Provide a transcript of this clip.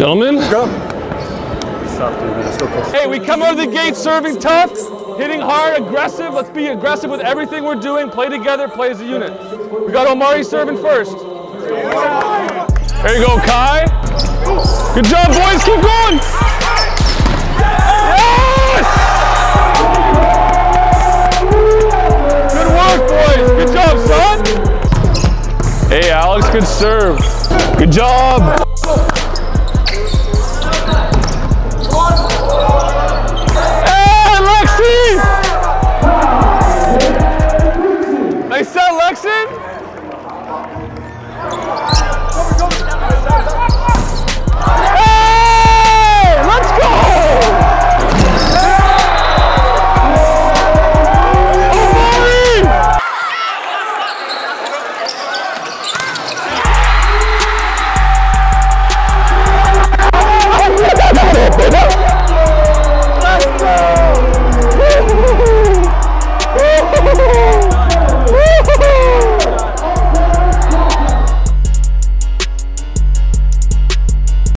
Gentlemen. Go. Hey, we come out of the gate serving tough, hitting hard, aggressive. Let's be aggressive with everything we're doing. Play together, play as a unit. We got Omari serving first. There you go, Kai. Good job, boys. Keep going. Yes! Good work, boys. Good job, son. Hey, Alex, good serve. Good job.